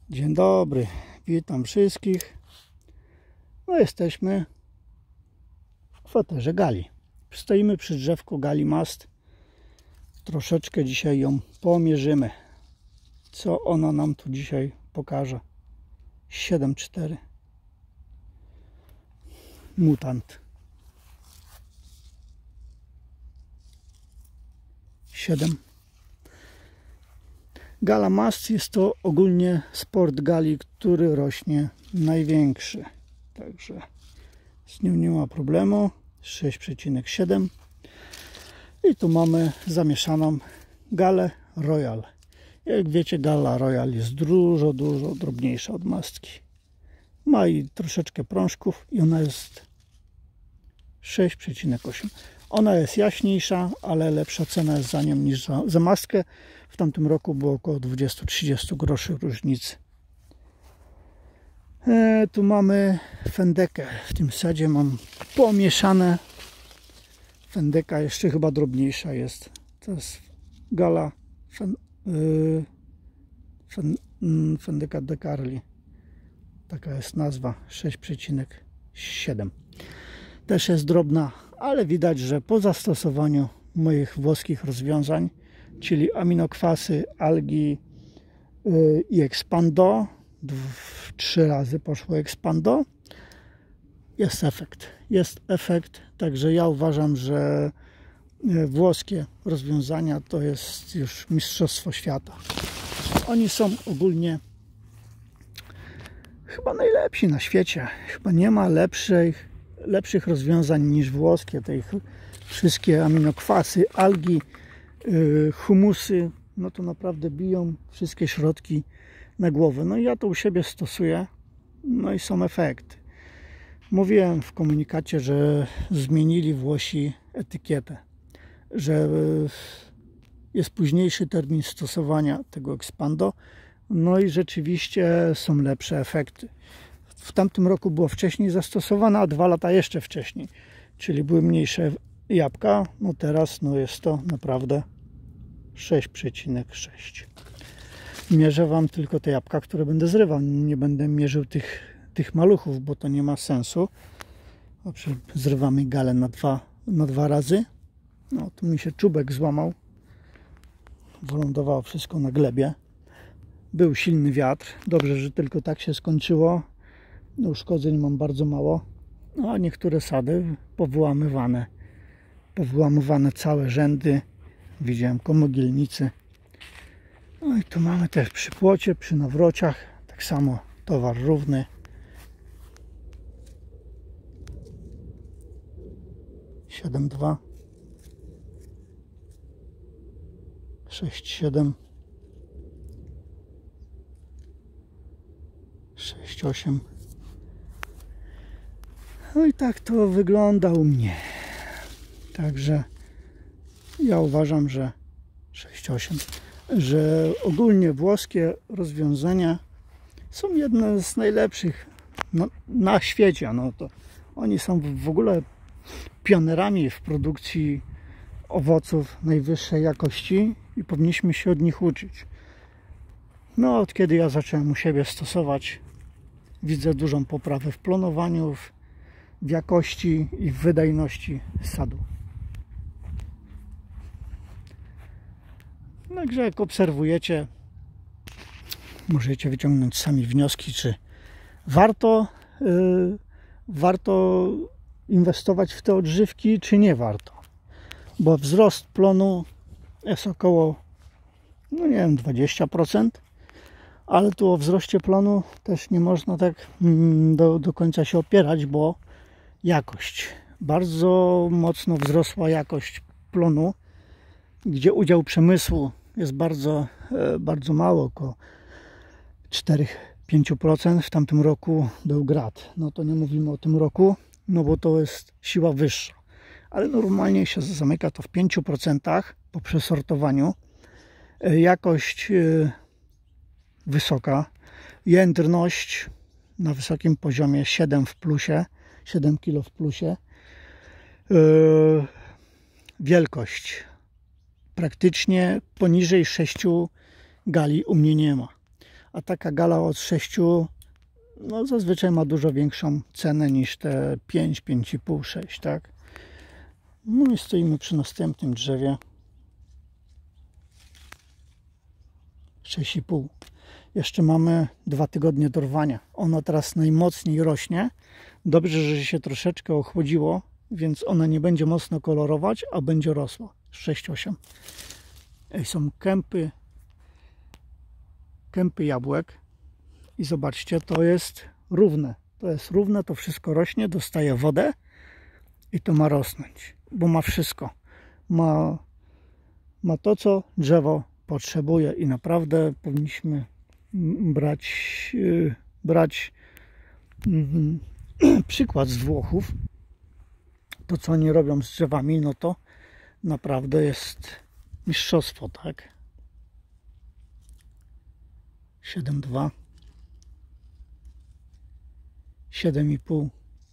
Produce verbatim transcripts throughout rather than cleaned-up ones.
Dzień dobry, witam wszystkich. No jesteśmy w kwaterze Gali. Stoimy przy drzewku Gali Mast. Troszeczkę dzisiaj ją pomierzymy. Co ona nam tu dzisiaj pokaże? siedem cztery. Mutant. siedem. Gala Mast jest to ogólnie sport gali, który rośnie największy. Także z nią nie ma problemu. sześć przecinek siedem. I tu mamy zamieszaną galę Royal. Jak wiecie, gala Royal jest dużo, dużo drobniejsza od mastki. Ma i troszeczkę prążków i ona jest sześć przecinek osiem. Ona jest jaśniejsza, ale lepsza cena jest za nią niż za, za mastkę. W tamtym roku było około dwadzieścia do trzydziestu groszy różnicy. E, tu mamy fendekę. W tym sadzie mam pomieszane. Fendeka jeszcze chyba drobniejsza jest. To jest gala fen, yy, fen, yy, Fendeka de Carli. Taka jest nazwa. sześć przecinek siedem. Też jest drobna, ale widać, że po zastosowaniu moich włoskich rozwiązań, czyli aminokwasy, algi yy, i Expando, trzy razy poszło Expando, jest efekt. Jest efekt, także ja uważam, że włoskie rozwiązania to jest już mistrzostwo świata. Oni są ogólnie chyba najlepsi na świecie. Chyba nie ma lepszych, lepszych rozwiązań niż włoskie. Te ich wszystkie aminokwasy, algi, yy, humusy, no to naprawdę biją wszystkie środki na głowę. No i ja to u siebie stosuję, no i są efekty. Mówiłem w komunikacie, że zmienili Włosi etykietę, że jest późniejszy termin stosowania tego Expando, no i rzeczywiście są lepsze efekty. W tamtym roku było wcześniej zastosowane, a dwa lata jeszcze wcześniej, czyli były mniejsze jabłka. No teraz no jest to naprawdę sześć przecinek sześć. Mierzę Wam tylko te jabłka, które będę zrywał. Nie będę mierzył tych, tych maluchów, bo to nie ma sensu. Dobrze, zrywamy galę na dwa, na dwa razy. No, tu mi się czubek złamał. Wylądowało wszystko na glebie. Był silny wiatr. Dobrze, że tylko tak się skończyło. No, uszkodzeń mam bardzo mało. No, a niektóre sady powyłamywane. Powyłamywane całe rzędy. Widziałem komogilnicy. No i tu mamy też przy płocie, przy nawrociach. Tak samo towar równy. siedem dwa. sześć siedem. sześć osiem. No i tak to wygląda u mnie. Także ja uważam, że sześć osiem, że ogólnie włoskie rozwiązania są jedne z najlepszych no, na świecie. No to oni są w ogóle pionerami w produkcji owoców najwyższej jakości i powinniśmy się od nich uczyć. No, od kiedy ja zacząłem u siebie stosować, widzę dużą poprawę w plonowaniu, w, w jakości i w wydajności sadu. Także jak obserwujecie, możecie wyciągnąć sami wnioski, czy warto, yy, warto inwestować w te odżywki, czy nie warto. Bo wzrost plonu jest około, no nie wiem, dwadzieścia procent. Ale tu o wzroście plonu też nie można tak do, do końca się opierać, bo jakość. Bardzo mocno wzrosła jakość plonu, gdzie udział przemysłu jest bardzo, bardzo mało, około cztery do pięciu procent. W tamtym roku był grad. No to nie mówimy o tym roku, no bo to jest siła wyższa. Ale normalnie się zamyka to w pięciu procentach po przesortowaniu. Jakość wysoka, jędrność na wysokim poziomie siedem w plusie, siedem kilo w plusie, yy, wielkość praktycznie poniżej sześciu gali u mnie nie ma, a taka gala od sześciu no zazwyczaj ma dużo większą cenę niż te pięć, pięć i pół, sześć, tak? No i stoimy przy następnym drzewie. sześć i pół. Jeszcze mamy dwa tygodnie do rwania. Ona teraz najmocniej rośnie. Dobrze, że się troszeczkę ochłodziło, więc ona nie będzie mocno kolorować, a będzie rosła. sześć osiem. I są kępy, kępy jabłek. I zobaczcie, to jest równe. To jest równe, to wszystko rośnie, dostaje wodę i to ma rosnąć, bo ma wszystko. Ma, ma to, co drzewo potrzebuje i naprawdę powinniśmy brać, yy, brać yy, przykład z Włochów. To, co oni robią z drzewami, no to naprawdę jest mistrzostwo, tak? siedem dwa. siedem i pół.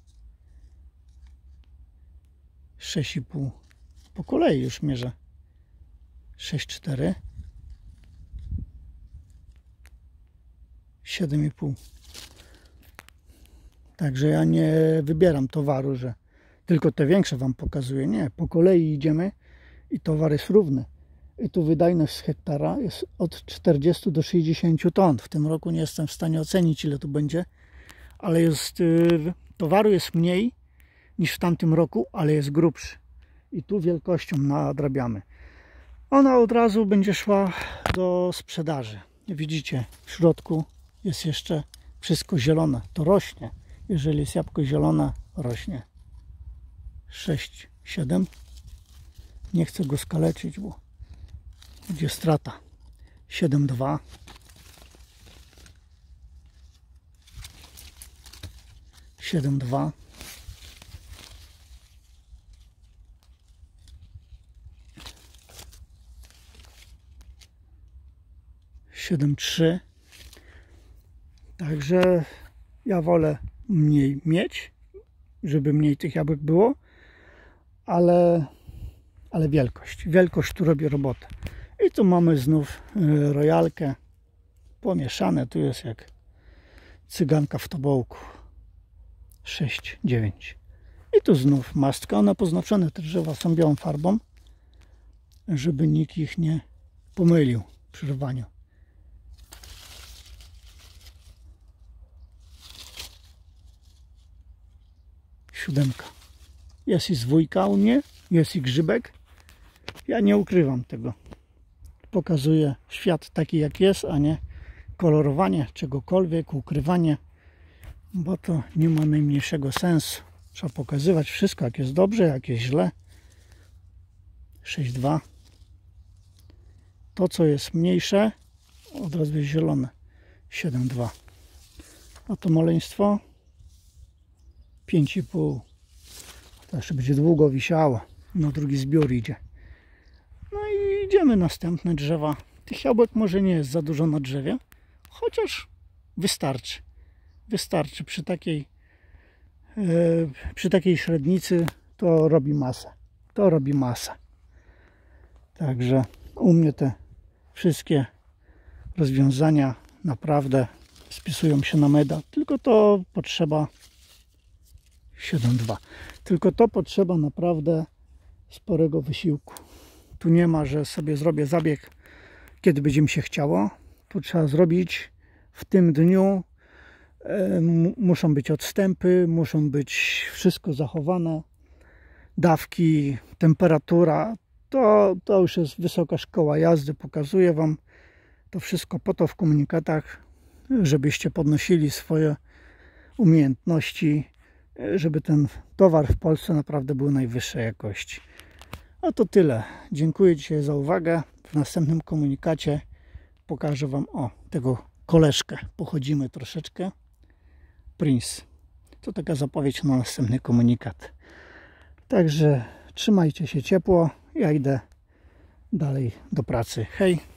sześć i pół. Po kolei już mierzę. sześć cztery. siedem i pół. Także ja nie wybieram towaru, że tylko te większe wam pokazuję. Nie, po kolei idziemy i towar jest równy. I tu wydajność z hektara jest od czterdziestu do sześćdziesięciu ton. W tym roku nie jestem w stanie ocenić, ile tu będzie, ale jest, towaru jest mniej niż w tamtym roku, ale jest grubszy. I tu wielkością nadrabiamy. Ona od razu będzie szła do sprzedaży. Widzicie, w środku jest jeszcze wszystko zielone. To rośnie. Jeżeli jest jabłko zielone, rośnie. sześć siedem. Nie chcę go skaleczyć, bo będzie strata. siedem dwa. siedem dwa. siedem trzy. Także ja wolę mniej mieć, żeby mniej tych jabłek było, ale, ale wielkość. Wielkość tu robi robotę. I tu mamy znów rojalkę pomieszane. Tu jest jak cyganka w tobołku. sześć dziewięć. I tu znów mastka. One poznaczone, te drzewa są białą farbą, żeby nikt ich nie pomylił przy rwaniu. Siódemka. Jest i zwójka u mnie, jest i grzybek. Ja nie ukrywam tego. Pokazuję świat taki jak jest, a nie kolorowanie czegokolwiek, ukrywanie, bo to nie ma najmniejszego sensu. Trzeba pokazywać wszystko, jak jest dobrze, jak jest źle. sześć dwa. To, co jest mniejsze, od razu jest zielone. siedem dwa. A to maleństwo pięć i pół. To jeszcze będzie długo wisiało. No drugi zbiór idzie. No i idziemy następne drzewa. Tych jabłek może nie jest za dużo na drzewie, chociaż wystarczy. Wystarczy przy takiej yy, przy takiej średnicy to robi masę. To robi masę. Także u mnie te wszystkie rozwiązania naprawdę spisują się na meda. Tylko to potrzeba siedem dwa. Tylko to potrzeba naprawdę sporego wysiłku. Tu nie ma, że sobie zrobię zabieg, kiedy będzie mi się chciało. Tu trzeba zrobić w tym dniu. E, muszą być odstępy, muszą być wszystko zachowane. Dawki, temperatura. To, to już jest wysoka szkoła jazdy. Pokazuję wam to wszystko po to w komunikatach, żebyście podnosili swoje umiejętności, żeby ten towar w Polsce naprawdę był najwyższej jakości. A to tyle. Dziękuję dzisiaj za uwagę. W następnym komunikacie pokażę wam o tego koleżkę. Pochodzimy troszeczkę. Prince. To taka zapowiedź na następny komunikat. Także trzymajcie się ciepło. Ja idę dalej do pracy. Hej!